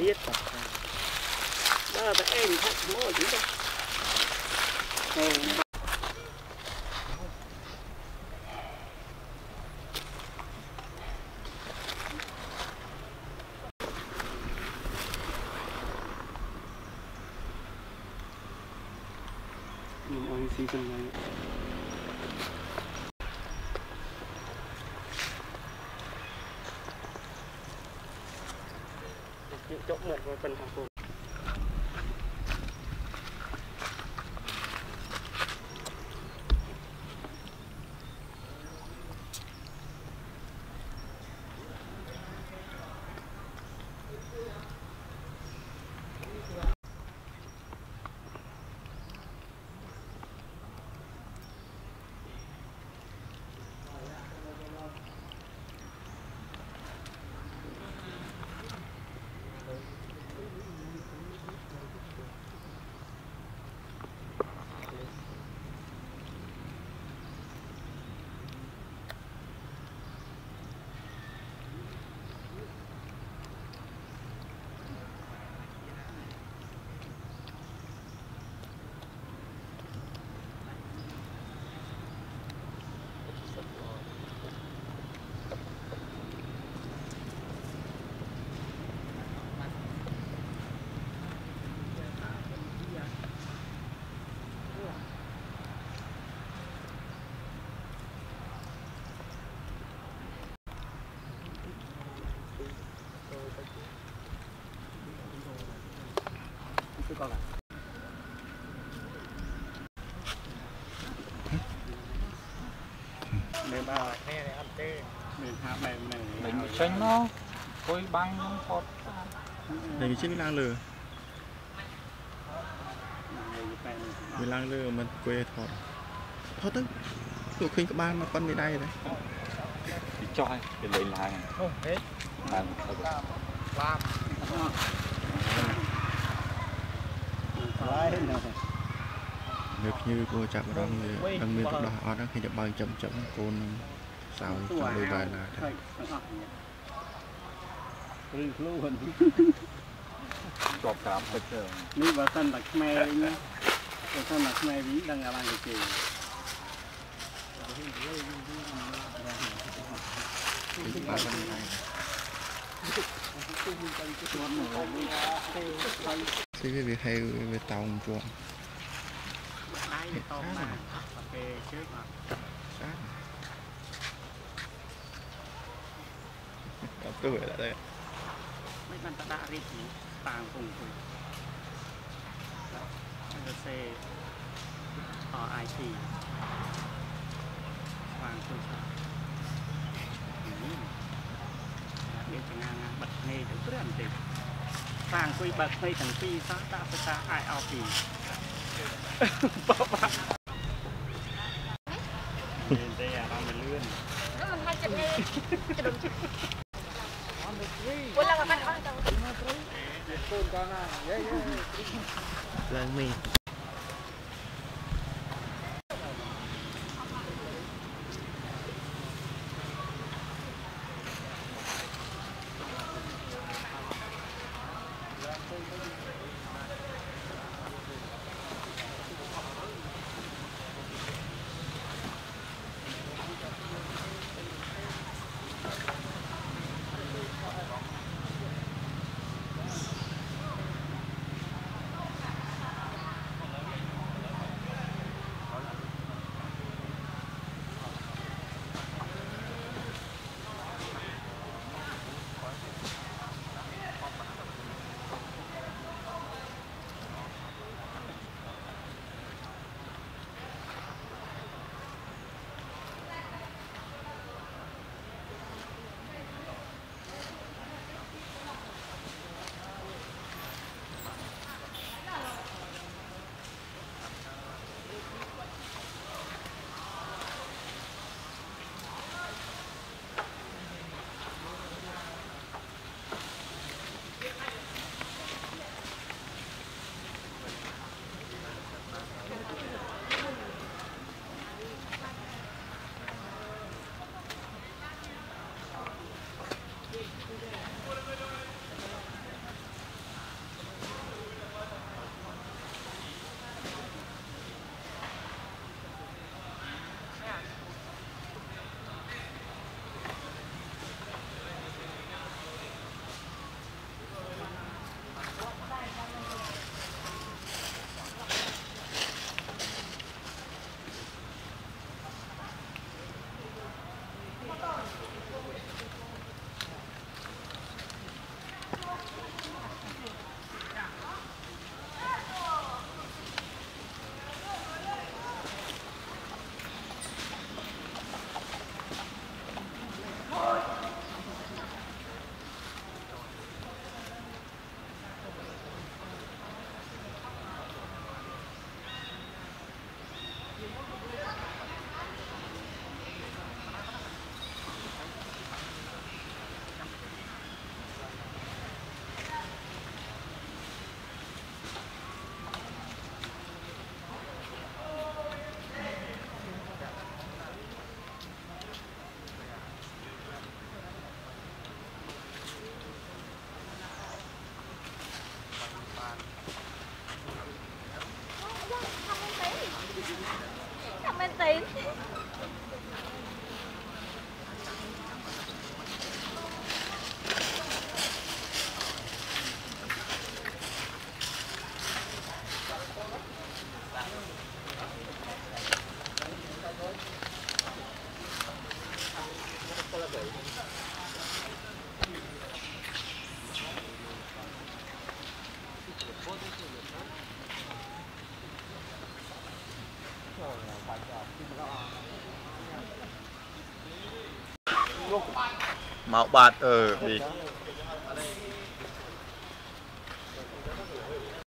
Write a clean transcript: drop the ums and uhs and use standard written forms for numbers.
tiết cả đó là em thật mua chứ đâu mình ăn xí cần này chỗ một phần thằng cô con à mềm bao nè này ăn tê mềm hạt mềm này mình xanh nó coi băng phọt này cái chiếc lang lừa người lang lừa mình quê thọt thọt tức tụi khinh các ban mà con đi đây đấy thì cho cái lấy làng không hết làm nếu như cô chạm vào đang miền đó ở đó khi nhập bài chậm chậm cô sao cho đi về là chọt cảm thật sự นี่ว่าท่านตักแม่เนี่ยท่านตักแม่วิ่งดังอะไรกันจี cái việc hay về tàu chuộng ai tàu mà ok trước mà sát tôi về lại đây mấy bạn ta đã rít những tàng cùng cùng xe IT hoàng tôi sao điều chẳng ngang bật nề được rất là đẹp vàng tôi bật hay thằng phi sao ta ai ao thì bỏ vào đây là đang mình lươn hai chục này lần mình Không bên tiền. Mạo bạt đi